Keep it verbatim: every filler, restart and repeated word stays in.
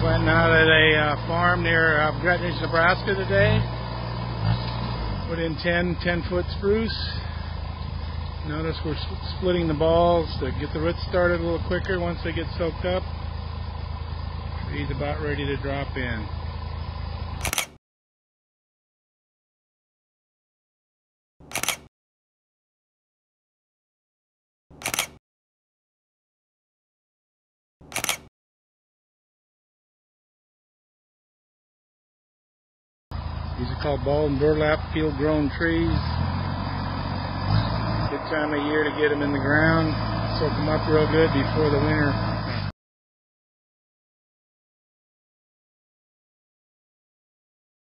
Planting out at a uh, farm near uh, Gretna, Nebraska today. Put in ten ten-foot spruce. Notice we're splitting the balls to get the roots started a little quicker once they get soaked up. Tree's about ready to drop in. These are called ball and burlap field grown trees. Good time of year to get them in the ground, soak them up real good before the winter